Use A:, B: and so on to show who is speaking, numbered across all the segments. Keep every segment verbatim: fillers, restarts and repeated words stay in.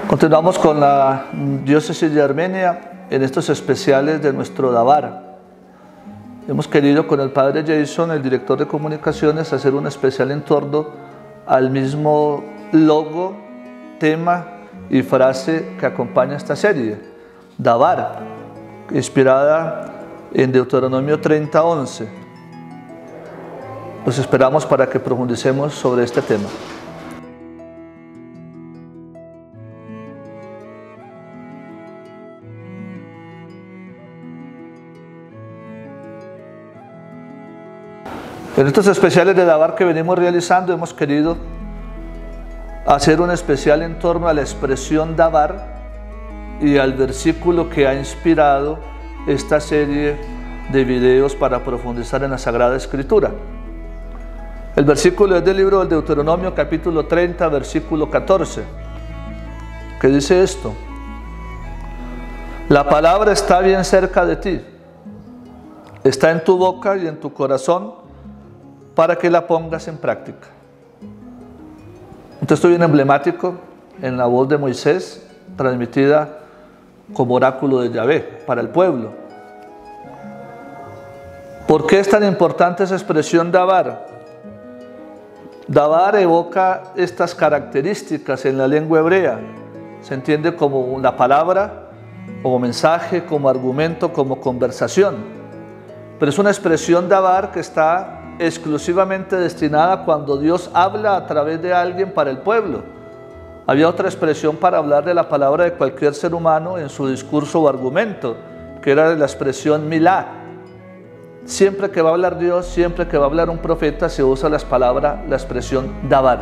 A: Continuamos con la diócesis de Armenia en estos especiales de nuestro Dabar. Hemos querido con el padre Jason, el director de comunicaciones, hacer un especial en torno al mismo logo, tema y frase que acompaña esta serie, Dabar, inspirada en Deuteronomio treinta, once. Los esperamos para que profundicemos sobre este tema. En estos especiales de Dabar que venimos realizando hemos querido hacer un especial en torno a la expresión Dabar y al versículo que ha inspirado esta serie de videos para profundizar en la Sagrada Escritura. El versículo es del libro del Deuteronomio capítulo treinta, versículo catorce, que dice esto: la palabra está bien cerca de ti, está en tu boca y en tu corazón, para que la pongas en práctica. Un texto bien emblemático en la voz de Moisés, transmitida como oráculo de Yahvé para el pueblo. ¿Por qué es tan importante esa expresión Dabar? Dabar evoca estas características en la lengua hebrea. Se entiende como la palabra, como mensaje, como argumento, como conversación. Pero es una expresión Dabar que está exclusivamente destinada cuando Dios habla a través de alguien para el pueblo. Había otra expresión para hablar de la palabra de cualquier ser humano en su discurso o argumento, que era la expresión milá. Siempre que va a hablar Dios, siempre que va a hablar un profeta, se usa las palabras, la expresión Dabar,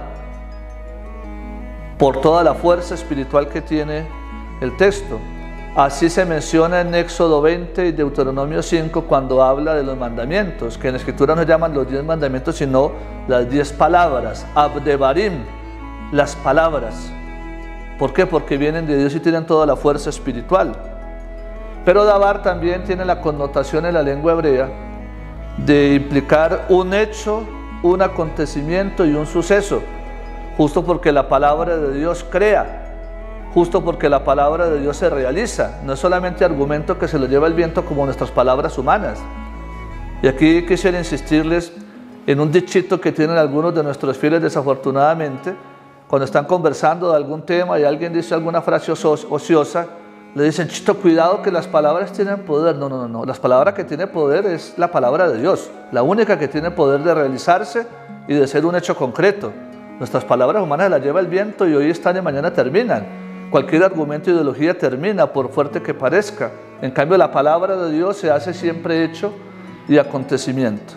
A: por toda la fuerza espiritual que tiene el texto. Así se menciona en Éxodo veinte y Deuteronomio cinco cuando habla de los mandamientos, que en la Escritura no llaman los diez mandamientos, sino las diez palabras, Abdebarim, las palabras. ¿Por qué? Porque vienen de Dios y tienen toda la fuerza espiritual. Pero Dabar también tiene la connotación en la lengua hebrea de implicar un hecho, un acontecimiento y un suceso, justo porque la palabra de Dios crea, justo porque la palabra de Dios se realiza. No es solamente argumento que se lo lleva el viento como nuestras palabras humanas. Y aquí quisiera insistirles en un dichito que tienen algunos de nuestros fieles desafortunadamente, cuando están conversando de algún tema y alguien dice alguna frase ociosa, le dicen: chito, cuidado que las palabras tienen poder. No, no, no, no. Las palabras que tiene poder es la palabra de Dios, la única que tiene poder de realizarse y de ser un hecho concreto. Nuestras palabras humanas las lleva el viento y hoy están y mañana terminan. Cualquier argumento o ideología termina, por fuerte que parezca. En cambio, la palabra de Dios se hace siempre hecho y acontecimiento.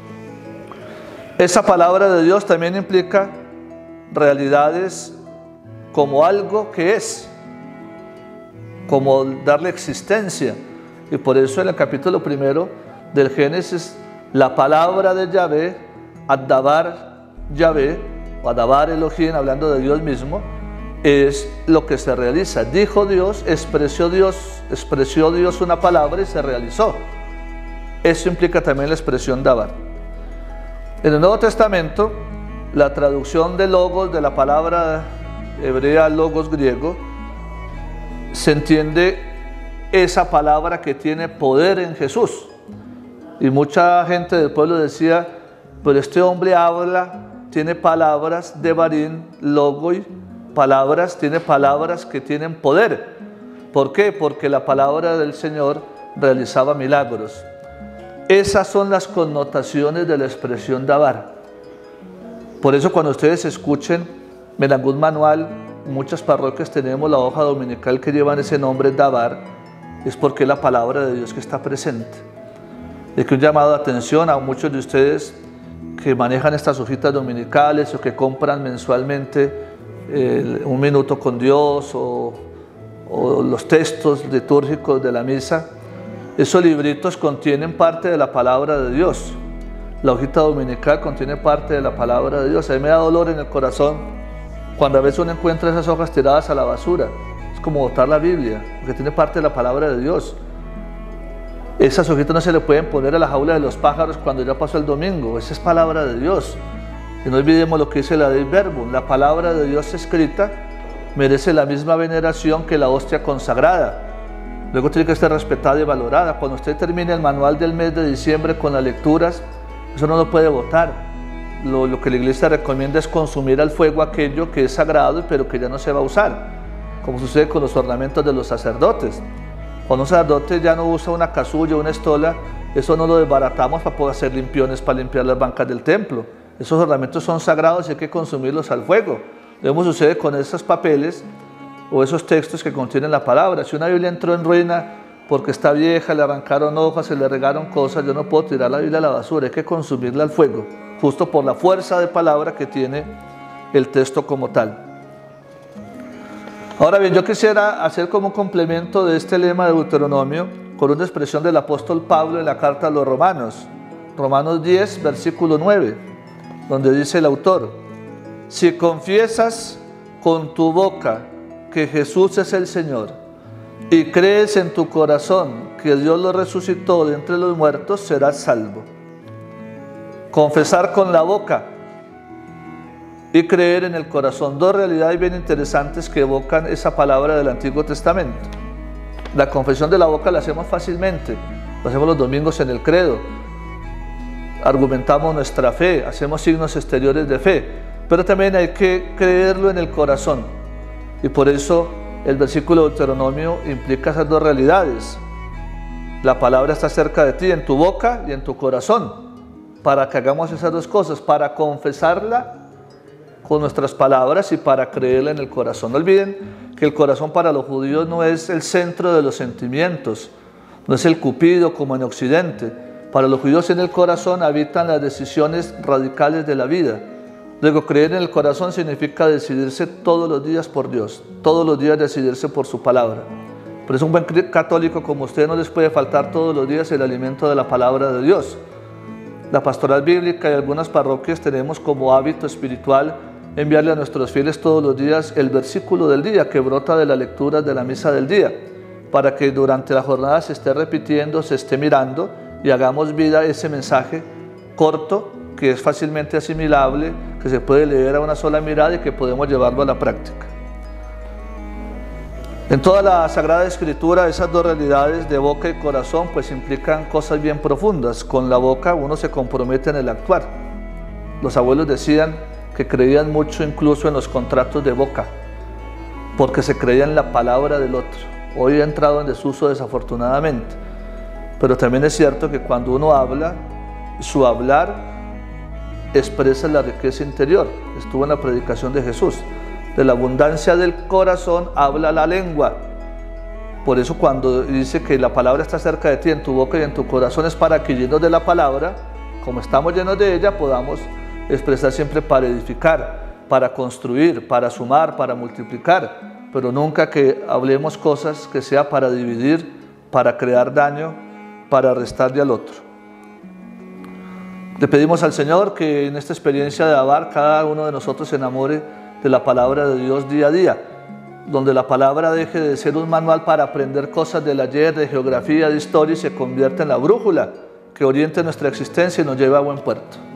A: Esa palabra de Dios también implica realidades como algo que es, como darle existencia. Y por eso en el capítulo primero del Génesis, la palabra de Yahvé, Ad-Dabar Yahvé, o Ad-Dabar Elohim, hablando de Dios mismo, es lo que se realiza. Dijo Dios, expresó Dios, expresó Dios una palabra y se realizó. Eso implica también la expresión Dabar. En el Nuevo Testamento, la traducción de logos, de la palabra hebrea logos griego, se entiende esa palabra que tiene poder en Jesús. Y mucha gente del pueblo decía: pero este hombre habla, tiene palabras de barín, logoi, palabras, tiene palabras que tienen poder. ¿Por qué? Porque la palabra del Señor realizaba milagros. Esas son las connotaciones de la expresión Dabar. Por eso cuando ustedes escuchen en algún manual, muchas parroquias tenemos la hoja dominical que llevan ese nombre Dabar, es porque es la palabra de Dios que está presente. Es que un llamado de atención a muchos de ustedes que manejan estas hojitas dominicales o que compran mensualmente Eh, un minuto con Dios o, o los textos litúrgicos de la misa. Esos libritos contienen parte de la palabra de Dios. La hojita dominical contiene parte de la palabra de Dios. A mí me da dolor en el corazón cuando a veces uno encuentra esas hojas tiradas a la basura. Es como botar la Biblia, porque tiene parte de la palabra de Dios. Esas hojitas no se le pueden poner a la jaula de los pájaros cuando ya pasó el domingo. Esa es palabra de Dios. Y no olvidemos lo que dice la Dei Verbum, la palabra de Dios escrita merece la misma veneración que la hostia consagrada. Luego tiene que ser respetada y valorada. Cuando usted termine el manual del mes de diciembre con las lecturas, eso no lo puede botar. Lo, lo que la iglesia recomienda es consumir al fuego aquello que es sagrado, pero que ya no se va a usar, como sucede con los ornamentos de los sacerdotes. Cuando un sacerdote ya no usa una casulla o una estola, eso no lo desbaratamos para poder hacer limpiones para limpiar las bancas del templo. Esos ornamentos son sagrados y hay que consumirlos al fuego. Lo mismo sucede con esos papeles o esos textos que contienen la palabra. Si una Biblia entró en ruina porque está vieja, le arrancaron hojas, se le regaron cosas, yo no puedo tirar la Biblia a la basura, hay que consumirla al fuego, justo por la fuerza de palabra que tiene el texto como tal. Ahora bien, yo quisiera hacer como un complemento de este lema de Deuteronomio con una expresión del apóstol Pablo en la carta a los Romanos, Romanos diez, versículo nueve, donde dice el autor: si confiesas con tu boca que Jesús es el Señor y crees en tu corazón que Dios lo resucitó de entre los muertos, serás salvo. Confesar con la boca y creer en el corazón, dos realidades bien interesantes que evocan esa palabra del Antiguo Testamento. La confesión de la boca la hacemos fácilmente, lo hacemos los domingos en el credo, argumentamos nuestra fe, hacemos signos exteriores de fe, pero también hay que creerlo en el corazón, y por eso el versículo de Deuteronomio implica esas dos realidades. La palabra está cerca de ti, en tu boca y en tu corazón, para que hagamos esas dos cosas, para confesarla con nuestras palabras y para creerla en el corazón. No olviden que el corazón para los judíos no es el centro de los sentimientos, no es el cupido como en Occidente. Para los judíos en el corazón habitan las decisiones radicales de la vida. Luego, creer en el corazón significa decidirse todos los días por Dios, todos los días decidirse por su palabra. Por eso un buen católico como usted no les puede faltar todos los días el alimento de la palabra de Dios. La pastoral bíblica y algunas parroquias tenemos como hábito espiritual enviarle a nuestros fieles todos los días el versículo del día que brota de las lecturas de la misa del día, para que durante la jornada se esté repitiendo, se esté mirando y hagamos vida ese mensaje corto, que es fácilmente asimilable, que se puede leer a una sola mirada y que podemos llevarlo a la práctica. En toda la Sagrada Escritura, esas dos realidades de boca y corazón pues implican cosas bien profundas. Con la boca uno se compromete en el actuar. Los abuelos decían que creían mucho incluso en los contratos de boca, porque se creía en la palabra del otro. Hoy ha entrado en desuso desafortunadamente, pero también es cierto que cuando uno habla, su hablar expresa la riqueza interior. Estuvo en la predicación de Jesús: de la abundancia del corazón habla la lengua. Por eso cuando dice que la palabra está cerca de ti, en tu boca y en tu corazón, es para que llenos de la palabra, como estamos llenos de ella, podamos expresar siempre para edificar, para construir, para sumar, para multiplicar, pero nunca que hablemos cosas que sea para dividir, para crear daño, para restarle al otro. Le pedimos al Señor que en esta experiencia de Avar cada uno de nosotros se enamore de la palabra de Dios día a día, donde la palabra deje de ser un manual para aprender cosas del ayer, de geografía, de historia, y se convierta en la brújula que oriente nuestra existencia y nos lleve a buen puerto.